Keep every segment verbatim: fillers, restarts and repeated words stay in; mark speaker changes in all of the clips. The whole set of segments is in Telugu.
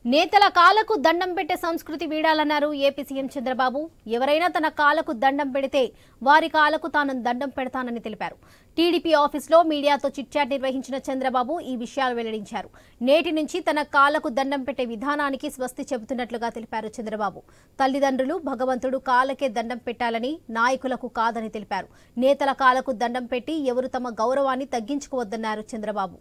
Speaker 1: నేతల కాలకు దండం పెట్టే సంస్కృతి వీడాలన్నారు ఏపీ సీఎం చంద్రబాబు. ఎవరైనా తన కాలకు దండం పెడితే వారి కాలకు తాను దండం పెడతానని తెలిపారు. టీడీపీ ఆఫీసులో మీడియాతో చిట్చాట్ నిర్వహించిన చంద్రబాబు ఈ విషయాలు వెల్లడించారు. నేటి నుంచి తన కాలకు దండం పెట్టే విధానానికి స్వస్తి చెబుతున్నట్లుగా తెలిపారు చంద్రబాబు. తల్లిదండ్రులు భగవంతుడు కాలకే దండం పెట్టాలని, నాయకులకు కాదని తెలిపారు. నేతల కాలకు దండం పెట్టి ఎవరు తమ గౌరవాన్ని తగ్గించుకోవద్దన్నారు చంద్రబాబు.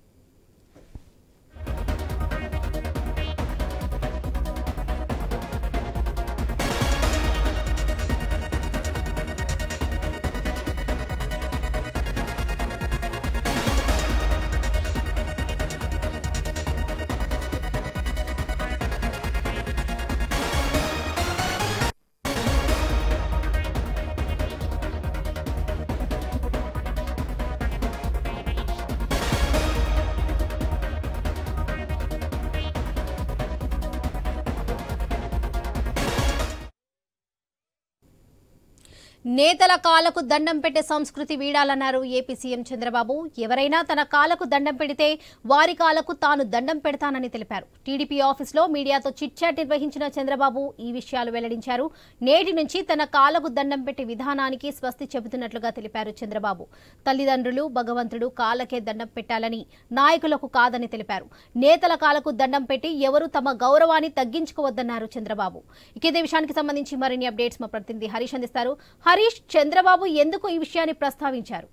Speaker 1: నేతల కాలకు దండం పెట్టే సంస్కృతి వీడాలన్నారు ఏపీ సీఎం చంద్రబాబు. ఎవరైనా తన కాలకు దండం పెడితే వారి కాలకు తాను దండం పెడతానని తెలిపారు. టీడీపీ ఆఫీసులో మీడియాతో చిట్చాట్ నిర్వహించిన చంద్రబాబు ఈ విషయాలు వెల్లడించారు. నేటి నుంచి తన కాలకు దండం పెట్టే విధానానికి స్వస్తి చెబుతున్నట్లుగా తెలిపారు చంద్రబాబు. తల్లిదండ్రులు భగవంతుడు కాలకే దండం పెట్టాలని, నాయకులకు కాదని తెలిపారు. నేతల కాలకు దండం పెట్టి ఎవరు తమ గౌరవాన్ని తగ్గించుకోవద్దన్నారు చంద్రబాబు. ఇదే విషయానికి సంబంధించి మరిన్ని అప్డేట్స్ మా ప్రతినిధి హరీష్ అందిస్తారు. హరీష్, చంద్రబాబు ఎందుకు ఈ విషయాన్ని ప్రస్తావించారు?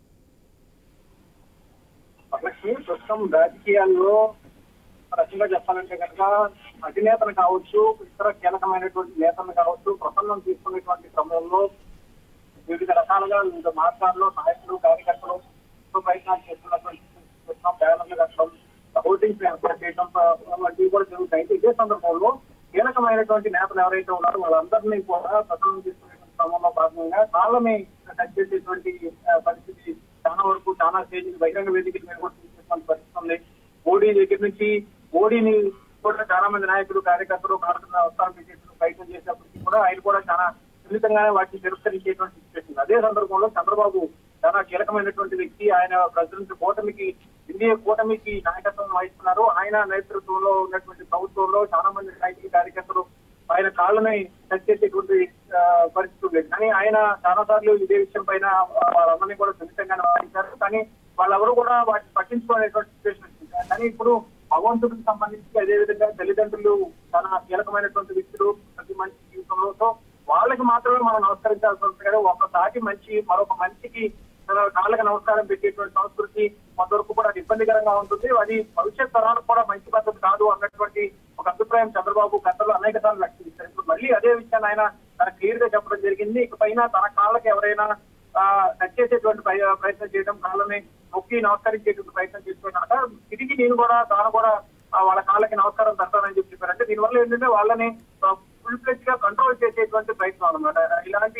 Speaker 2: ప్రస్తుతం రాజకీయాల్లో రకంగా చెప్పాలంటే కనుక అధినేతలు కావచ్చు, ఇతర కీలకమైనటువంటి నేతలు కావచ్చు, ప్రసన్నం తీసుకునేటువంటి క్రమంలో వివిధ రకాలుగా వివిధ మార్గాల్లో నాయకులు కార్యకర్తలు ప్రయత్నాలు చేస్తున్నటువంటి బ్యానర్లు కట్టడం, హోర్డింగ్స్ ఏర్పాటు చేయడం వంటివి కూడా జరుగుతాయి. ఇదే సందర్భంలో కీలకమైనటువంటి నేతలు ఎవరైతే ఉన్నారో వాళ్ళందరినీ కూడా ప్రసన్నం తీసుకునే క్రమంలో భాగంగా కాళ్ళని టచ్ చేసేటువంటి పరిస్థితి చాలా వరకు చాలా స్టేజ్ బహిరంగ వేదికల మీద కూడా తీసుకునే పరిస్థితి ఉంది. మోడీ దగ్గర నుంచి మోడీని కూడా చాలా మంది నాయకులు కార్యకర్తలు కాళ్ళ అవసరం చేసేటువంటి ప్రయత్నం చేసినప్పటికీ కూడా ఆయన కూడా చాలా సున్నితంగానే వాటిని తిరస్కరించేటువంటి సిచ్యువేషన్. అదే సందర్భంలో చంద్రబాబు చాలా కీలకమైనటువంటి వ్యక్తి. ఆయన ప్రెసిడెంట్ కూటమికి ఇండియా కూటమికి నాయకత్వం వహిస్తున్నారు. ఆయన నేతృత్వంలో ఉన్నటువంటి ప్రభుత్వంలో చాలా మంది నాయకులు కార్యకర్తలు ఆయన కాళ్ళని టచ్ చేసేటువంటి పరిస్థితి ఉండేది. కానీ ఆయన చాలా సార్లు ఇదే విషయం పైన వాళ్ళందరినీ కూడా సున్నితంగానే వాయించారు. కానీ వాళ్ళెవరూ కూడా వాటిని పట్టించుకోలేటువంటి సిచ్యువేషన్ వచ్చింది. కానీ ఇప్పుడు భగవంతుడికి సంబంధించి అదేవిధంగా తల్లిదండ్రులు చాలా కీలకమైనటువంటి వ్యక్తులు ప్రతి మనిషి జీవితంలో. సో వాళ్ళకి మాత్రమే మనం నమస్కరించాల్సి ఉంటుంది కదా. ఒక సాటి మంచి మరొక మనిషికి కాళ్ళకి నమస్కారం పెట్టేటువంటి సంస్కృతి కొంతవరకు కూడా ఇబ్బందికరంగా ఉంటుంది. అది భవిష్యత్ తరాలకు కూడా మంచి పద్ధతి కాదు అన్నటువంటి ఒక అభిప్రాయం చంద్రబాబు గతంలో అనేక సార్లు వ్యక్తమిస్తారు. ఇప్పుడు మళ్ళీ అదే విషయాన్ని ఆయన తన క్లియర్ గా చెప్పడం జరిగింది. ఇకపైన తన కాళ్ళకి ఎవరైనా టచ్ చేసేటువంటి ప్రయత్నం చేయడం, కాళ్ళని నొక్కి నమస్కరించేటువంటి ప్రయత్నం చేస్తున్నాక తిరిగి నేను కూడా తాను కూడా వాళ్ళ కాళ్ళకి నమస్కారం తట్టానని చెప్పి చెప్పారు. అంటే దీనివల్ల ఏంటంటే వాళ్ళని ఫుల్ ఫ్లెడ్జ్ గా కంట్రోల్ చేసేటువంటి ప్రయత్నం అనమాట. ఇలాంటి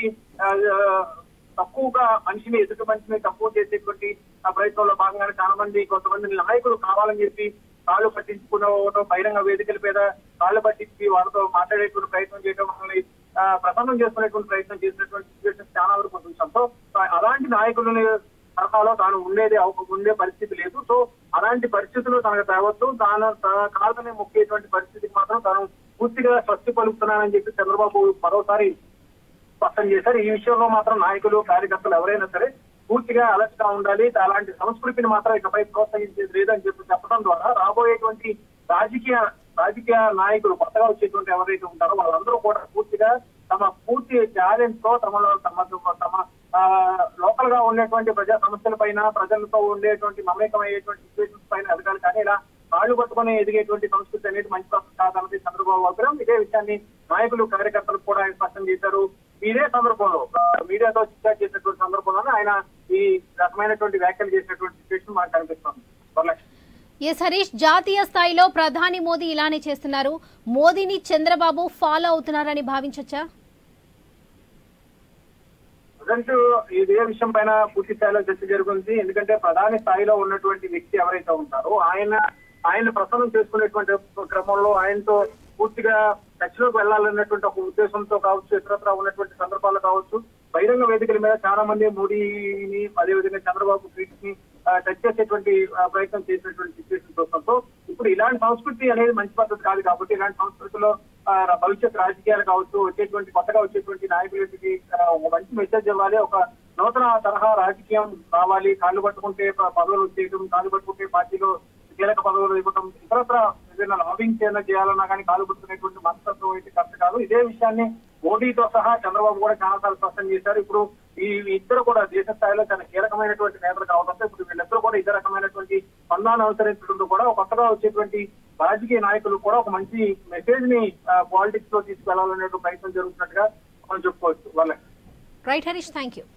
Speaker 2: తక్కువగా మనిషిని ఎదుటి మనిషిని తక్కువ చేసేటువంటి ఆ ప్రయత్నంలో భాగంగానే చాలా మంది కొంతమంది నాయకులు కావాలని చెప్పి కాళ్ళు పట్టించుకున్న బహిరంగ వేదికల మీద కాళ్ళు పట్టించి వాళ్ళతో మాట్లాడేటువంటి ప్రయత్నం చేయడం, వాళ్ళని ప్రసన్నం చేసుకునేటువంటి ప్రయత్నం చేసినటువంటి సిచ్యువేషన్ చాలా వరకు చూసాం. సో అలాంటి నాయకులని తరహాలో తాను ఉండేది ఉండే పరిస్థితి లేదు. సో అలాంటి పరిస్థితులు తనకు తేవద్దు, తాను కాళ్ళని మొక్కేటువంటి పరిస్థితికి మాత్రం తాను పూర్తిగా స్వస్తి పలుకుతున్నానని చెప్పి చంద్రబాబు మరోసారి స్పష్టం చేశారు. ఈ విషయంలో మాత్రం నాయకులు కార్యకర్తలు ఎవరైనా సరే పూర్తిగా అలర్ట్ గా ఉండాలి. అలాంటి సంస్కృతిని మాత్రం ఇకపై ప్రోత్సహించేది లేదని చెప్పి చెప్పడం ద్వారా రాబోయేటువంటి రాజకీయ రాజకీయ నాయకులు కొత్తగా వచ్చేటువంటి ఎవరైతే ఉంటారో వాళ్ళందరూ కూడా పూర్తిగా తమ పూర్తి టాలెంట్ తో తమలో తమ తమ లోకల్ గా ఉండేటువంటి ప్రజా సమస్యల పైన ప్రజలతో ఉండేటువంటి మమేకమయ్యేటువంటి సిచ్యువేషన్స్ పైన ఎదగాలి. కానీ ఇలా కాళ్ళు పట్టుకుని ఎదిగేటువంటి సంస్కృతి అనేది మంచి పద్ధతి కాదన్నది చంద్రబాబు అభిప్రాయం. ఇదే విషయాన్ని నాయకులు కార్యకర్తలు కూడా ఆయన స్పష్టం చేశారు. ఇదే సందర్భంలో మీడియాతో చిట్చాట్ చేసినటువంటి సందర్భంలోనే ఆయన ఈ రకమైనటువంటి వ్యాఖ్యలు చేసినటువంటి సిచ్యువేషన్ మనకు కనిపిస్తుంది.
Speaker 1: ఎస్ హరీష్, జాతీయ స్థాయిలో ప్రధాని మోదీ ఇలానే చేస్తున్నారు. మోదీని చంద్రబాబు ఫాలో అవుతున్నారని భావించొచ్చా?
Speaker 2: ప్రజెంట్ ఇదే విషయం పైన పూర్తి స్థాయిలో చర్చ జరుగుతుంది. ఎందుకంటే ప్రధాని స్థాయిలో ఉన్నటువంటి వ్యక్తి ఎవరైతే ఉంటారో ఆయన ఆయన ప్రసన్నం చేసుకునేటువంటి క్రమంలో ఆయనతో పూర్తిగా టచ్ లోకి వెళ్లాలన్నటువంటి ఒక ఉద్దేశంతో కావచ్చు, ఇతరత్ర ఉన్నటువంటి సందర్భాలు కావచ్చు, బహిరంగ వేదికల మీద చాలా మంది మోడీని అదేవిధంగా చంద్రబాబు ట్వీట్స్ ని టచ్ చేసేటువంటి ప్రయత్నం చేసినటువంటి సిచ్యువేషన్ చూస్తాం. ఇప్పుడు ఇలాంటి సంస్కృతి అనేది మంచి పద్ధతి కాదు కాబట్టి ఇలాంటి సంస్కృతిలో భవిష్యత్ రాజకీయాలు కావచ్చు, వచ్చేటువంటి కొత్తగా వచ్చేటువంటి నాయకులకి ఒక మంచి మెసేజ్ ఇవ్వాలి, ఒక నూతన తరహా రాజకీయం రావాలి. కాళ్ళు పట్టుకుంటే పదవులు వచ్చేయడం, కాళ్ళు పట్టుకుంటే పార్టీలో కీలక పదవులు ఇవ్వడం, ఇతరత్ర ఏదైనా లాబింగ్ చేయాలన్నా కానీ కాలు పట్టుకునేటువంటి మనస్తత్వం అయితే కరెక్ట్ కాదు. ఇదే విషయాన్ని మోడీతో సహా చంద్రబాబు కూడా చాలాసార్లు స్పష్టం చేశారు. ఇప్పుడు ఈ ఇద్దరు కూడా దేశ స్థాయిలో చాలా కీలకమైనటువంటి నేతలు కావడంతో ఇప్పుడు వీళ్ళిద్దరూ కూడా ఇదే రకమైనటువంటి స్పందనాన్ని అనుసరించడంతో కూడా కొత్తగా వచ్చేటువంటి రాజకీయ నాయకులు కూడా ఒక మంచి మెసేజ్ ని పాలిటిక్స్ లో తీసుకెళ్లాలనే ప్రయత్నం జరుగుతున్నట్టుగా మనం చెప్పుకోవచ్చు. వాళ్ళ
Speaker 1: రైట్ హరీష్, థ్యాంక్ యూ.